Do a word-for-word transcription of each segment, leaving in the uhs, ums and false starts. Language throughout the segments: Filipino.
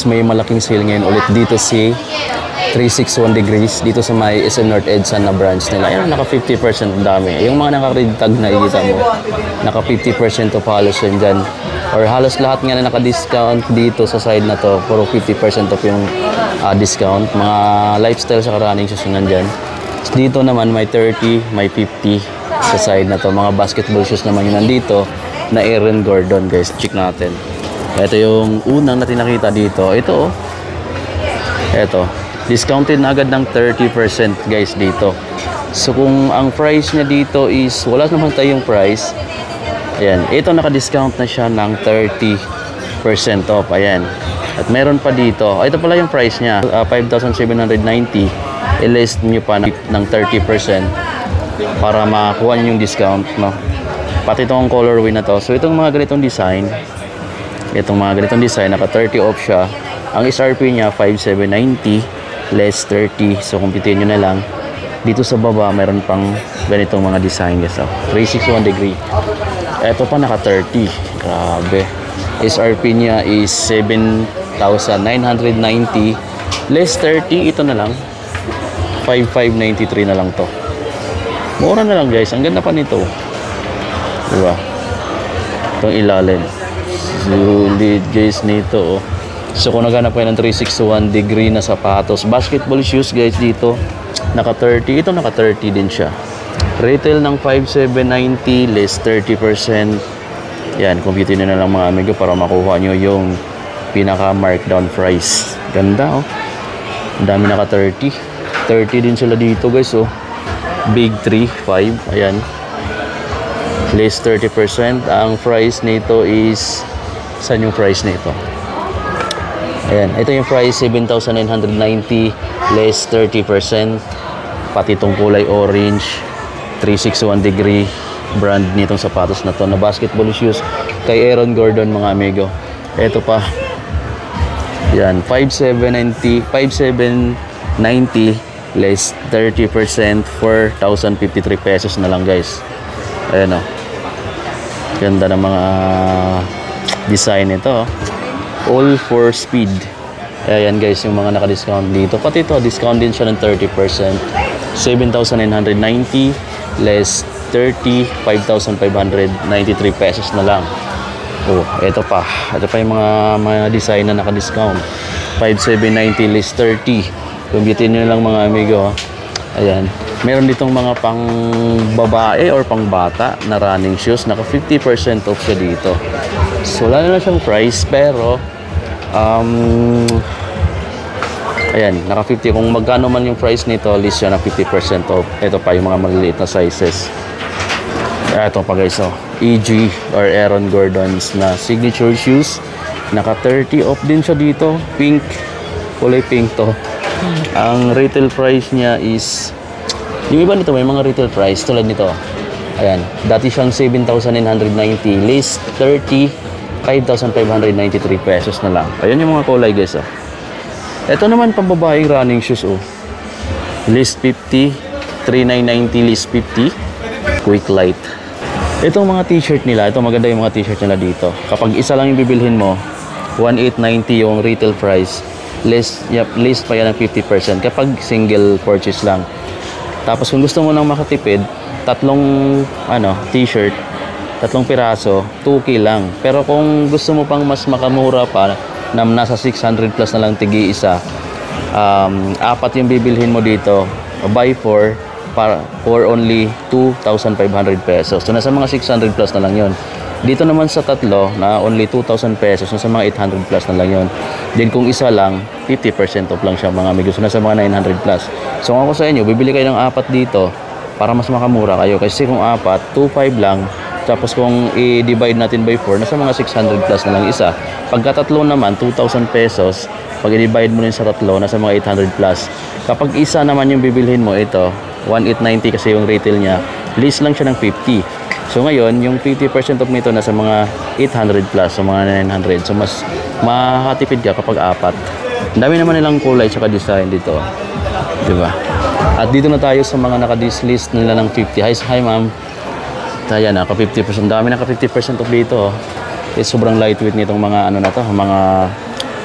may malaking sale ngayon ulit dito si three sixty-one degrees dito sa may S M North Edsa na branch nila. Ayan, naka fifty percent ang dami. Yung mga naka-red tag na ikita mo, naka fifty percent off halos yun dyan. Or halos lahat nga na naka-discount dito sa side na to. Puro fifty percent off yung uh, discount. Mga lifestyle sa running shoes yung nandyan. Dito naman may thirty, may fifty sa side na to. Mga basketball shoes naman yung nandito na Aaron Gordon, guys. Check natin. Ito yung unang natin nakita dito. Ito oh. Ito. Discounted na agad ng thirty percent guys dito. So kung ang price niya dito is wala naman tayong price. Ayan, ito naka-discount na siya ng thirty percent off. Ayan. At meron pa dito. Ito pala yung price niya, uh, five thousand seven hundred ninety. I-list niyo pa ng thirty percent para makuha niyo yung discount, no? Pati itong colorway na to. So itong mga ganitong design, itong mga ganitong design naka thirty off siya. Ang S R P niya five thousand seven hundred ninety. Less thirty. So kumpitin nyo na lang. Dito sa baba mayroon pang ganitong mga design guys. So, three sixty-one degree. Ito pa naka thirty. Grabe. S R P niya is seven thousand nine hundred ninety. Less thirty. Ito na lang. five thousand five hundred ninety-three na lang to. Mura na lang guys. Ang ganda pa nito. Diba? Itong ilalim. Solid guys nito oh. So kung naghanap kayo ng three sixty-one degree na sapatos, basketball shoes guys dito, naka thirty, ito naka thirty din siya. Retail ng five thousand seven hundred ninety, less thirty percent. Yan, computin nyo na lang mga amigo para makuha nyo yung pinaka markdown price. Ganda oh. Ang dami naka thirty. thirty din sila dito guys oh. Big three, five, ayan. Less thirty percent. Ang price nito is, saan yung price nito? Ayan, ito yung price, seven thousand nine hundred ninety, less thirty percent. Pati itong kulay orange, three sixty-one degree brand nitong sapatos na to na basketball shoes kay Aaron Gordon mga amigo. Ito pa. Yan, five thousand seven hundred ninety, less thirty percent, four thousand fifty-three pesos na lang guys. Ayan o. Ganda ng mga design ito. All for speed. Ayan guys, yung mga naka-discount dito. Pati ito, discount din siya ng thirty percent. seven thousand nine hundred ninety, less thirty, five thousand five hundred ninety-three pesos na lang. Oh, ito pa. Ito pa yung mga, mga design na naka-discount. five thousand seven hundred ninety, less thirty. Kumpitin nyo lang mga amigo. Ayan. Meron ditong mga pang babae or pang bata na running shoes. Naka fifty percent off siya dito. So, wala na lang siyang price, pero um, ayan, naka fifty. Kung magkano man yung price nito, list siya na fifty percent off. Ito pa yung mga maliliit na sizes. Ito pa guys, oh. E G or Aaron Gordon's na signature shoes. Naka thirty off din siya dito. Pink. Kulay pink to. Ang retail price niya is, yung iba nito may mga retail price tulad nito. Ayan, dati siyang seven thousand nine hundred ninety, list thirty, five thousand five hundred ninety-three pesos na lang. Ayan yung mga kulay guys oh. Ito naman pambabaeng running shoes oh. List fifty, three thousand nine hundred ninety, list fifty. Quick light. Itong mga t-shirt nila, ito maganda yung mga t-shirt nila dito. Kapag isa lang yung bibilhin mo, one thousand eight hundred ninety yung retail price. List, yep, list pa yan ng fifty percent kapag single purchase lang. Tapos kung gusto mo nang makatipid, tatlong ano, t-shirt, tatlong piraso, two K lang. Pero kung gusto mo pang mas makamura pa, na nasa six hundred plus na lang tigi isa, um, apat yung bibilhin mo dito, buy four, para, for only two thousand five hundred pesos. So nasa mga six hundred plus na lang yon. Dito naman sa tatlo, na only two thousand pesos, nasa mga eight hundred plus na lang yon. Then kung isa lang, fifty percent off lang siya mga amigo. So nasa mga nine hundred plus. So kung ako sa inyo, bibili kayo ng apat dito para mas makamura kayo. Kasi kung apat, two five lang. Tapos kung i-divide natin by four, nasa mga six hundred plus na lang isa. Pagka tatlo naman, two thousand pesos. Pag i-divide mo rin sa tatlo, nasa mga eight hundred plus. Kapag isa naman yung bibilhin mo, ito, one thousand eight hundred ninety kasi yung retail niya. List lang siya ng fifty. So ngayon, yung fifty percent off nito nasa mga eight hundred plus, so mga nine hundred. So mas makakatipid ka kapag apat. Ang dami naman nilang kulay at design dito. Diba? At dito na tayo sa mga naka-dislist nila ng fifty. Hi, hi ma'am. Ayan, naka fifty percent. Ang dami naka fifty percent off dito. Eh, sobrang lightweight nitong mga ano na to, mga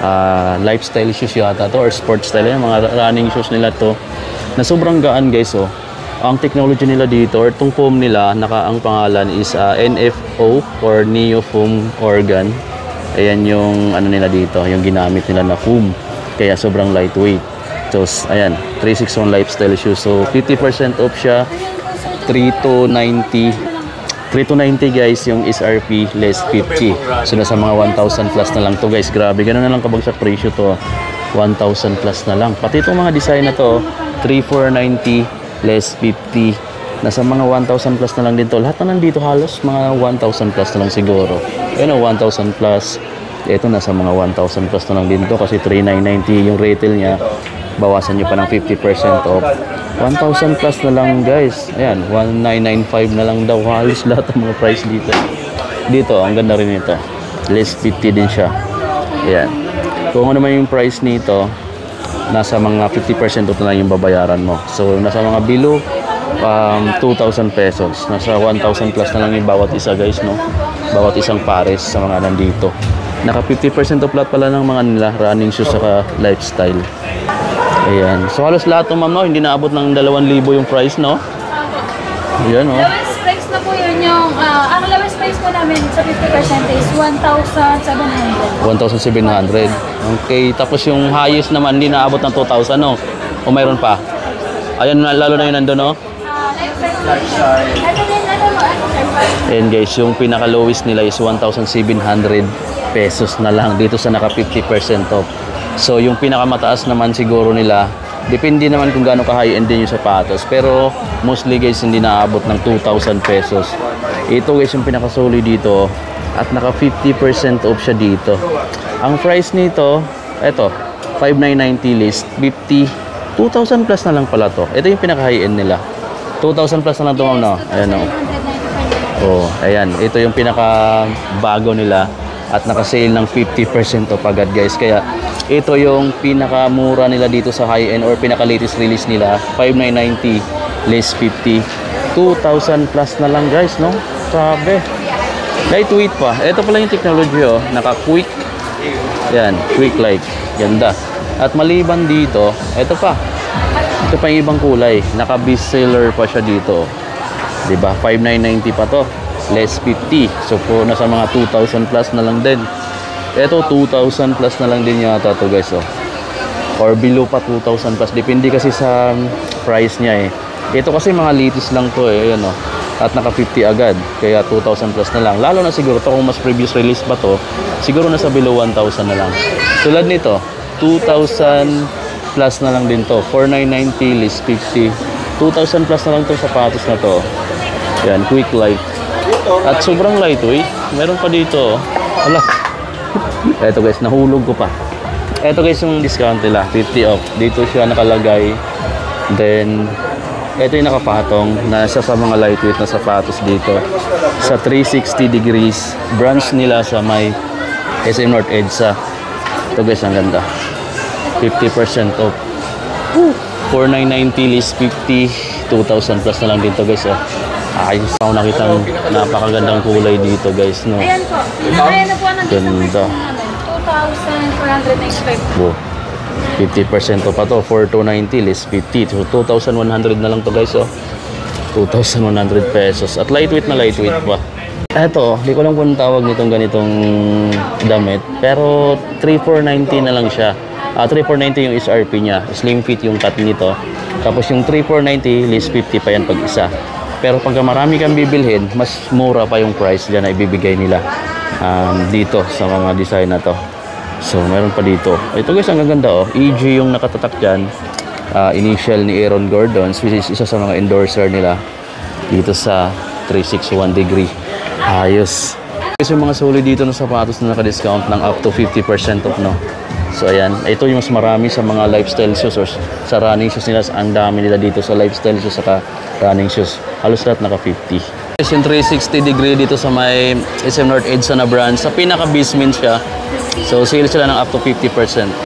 ah, lifestyle shoes yata to or sports style. Yan, mga running shoes nila to na sobrang gaan guys. Oh. Ang technology nila dito or itong foam nila, naka ang pangalan is uh, N F O or Neo Foam Organ. Ayan yung ano nila dito, yung ginamit nila na foam. Kaya sobrang lightweight. So, ayan, three sixty-one lifestyle shoes. So, fifty percent off siya. three to ninety. three to ninety guys, yung S R P less fifty. So, nasa mga one thousand plus na lang to guys. Grabe, ganun na lang kabagsak presyo to. one thousand plus na lang. Pati itong mga design na to, three four ninety less fifty. Nasa mga one thousand plus na lang din to. Lahat na nandito halos mga one thousand plus na lang siguro. Ayun o, one thousand plus. Ito nasa mga one thousand plus na lang din to kasi three nine ninety yung retail niya. Bawasan nyo pa ng fifty percent off. one thousand plus na lang guys. Ayan, one nine nine five na lang daw. Halos lahat ng mga price dito. Dito, ang ganda rin ito. Less fifty din siya. Ayan. Kung ano naman yung price nito, nasa mga fifty percent off na lang yung babayaran mo. So, nasa mga below um, two thousand pesos. Nasa one thousand plus na lang yung bawat isa guys, no? Bawat isang pares sa mga nandito. Naka fifty percent off lahat pala ng mga nila, running shoes saka lifestyle. Ayan. So, halos lahat ng ma'am, no? Hindi naabot ng dalawang libo yung price, no? Ayan, no? Lowest price na po yun yung, ah, ang lowest price po namin sa fifty percent is one thousand seven hundred. one thousand seven hundred. Okay. Tapos yung highest naman, hindi naabot ng two thousand, no? O mayroon pa? Ayan, lalo na yun nandun, no? Ah, life price po yun. Ito din, ano mo, ano, sir? And guys, yung pinaka-lowest nila is one thousand seven hundred pesos na lang dito sa naka fifty percent off. So, yung pinakamataas naman siguro nila, depende naman kung gaano ka-high-end din yung sapatos. Pero, mostly guys, hindi naabot ng two thousand pesos. Ito guys, yung pinakasuli dito. At naka fifty percent off siya dito. Ang price nito, eto, five nine ninety list, fifty, two thousand plus na lang pala to. Ito yung pinaka-high-end nila. two thousand plus na lang to, ma'am, no? Ayan, no? Oh, ayan. Ito yung pinaka-bago nila. At naka-sale ng fifty percent off agad guys. Kaya ito yung pinakamura nila dito sa high-end or pinaka-latest release nila. five nine ninety less fifty. two thousand plus na lang guys, no? Sabi. Lightweight pa. Ito pala yung technology, oh. Naka-quick. Yan, quick light. Ganda. At maliban dito, ito pa. Ito pa yung ibang kulay. Naka-best seller pa siya dito. Diba? five nine ninety pa to. Less fifty. So, po, nasa mga two thousand plus na lang din. Ito, two thousand plus na lang din yata to guys, oh. Or below pa two thousand plus. Depende kasi sa price niya, eh. Ito kasi mga latest lang to, eh. Ayan, oh. At naka fifty agad. Kaya two thousand plus na lang. Lalo na siguro to kung mas previous release pa to, siguro nasa below one thousand na lang. Tulad nito, two thousand plus na lang din to. four nine ninety less fifty. two thousand plus na lang to sapatos na to. Yan, quick light. At sobrang lightweight. Meron pa dito, oh. Ala. Ito guys, nahulog ko pa. Ito guys yung discount nila, fifty off. Dito siya nakalagay. Then, ito yung nakapatong. Nasa sa mga lightweight na sapatos dito. Sa three sixty degrees. Branch nila sa may S M North EDSA. Ito guys, ang ganda. fifty percent off. four nine ninety less fifty. two thousand plus na lang dito guys, oh. Ayos ako nakitang napakagandang kulay dito guys, no? Ayan po. Ayan na po ang nandito Ganda. two thousand four hundred ninety-five. Oh, fifty percent off pa to. four two ninety less fifty. So, two thousand one hundred na lang to guys, oh. two thousand one hundred pesos. At lightweight na lightweight pa. Eto, di ko lang kung tawag nitong ganitong damit. Pero, three four ninety na lang siya. Uh, three four ninety yung S R P niya. Slim fit yung cut nito. Tapos yung three four ninety less fifty pa yan pag isa. Pero pagka marami kang bibilhin, mas mura pa yung price dyan na ibibigay nila um, dito sa mga design na to. So, meron pa dito. Ito guys, ang gaganda, oh. E G yung nakatatak dyan. Uh, initial ni Aaron Gordon, which is isa sa mga endorser nila dito sa three sixty-one degree. Ayos. Guys, yung mga suli dito ng sapatos na naka-discount ng up to fifty percent off, no? So, ayan. Ito yung mas marami sa mga lifestyle shoes or sa running shoes nila. Ang dami nila dito sa lifestyle shoes saka running shoes. Halos lahat naka fifty. Guys, yung three sixty degree dito sa may S M North EDSA na brand. Sa pinaka-basement siya. So, sale sila ng up to fifty percent.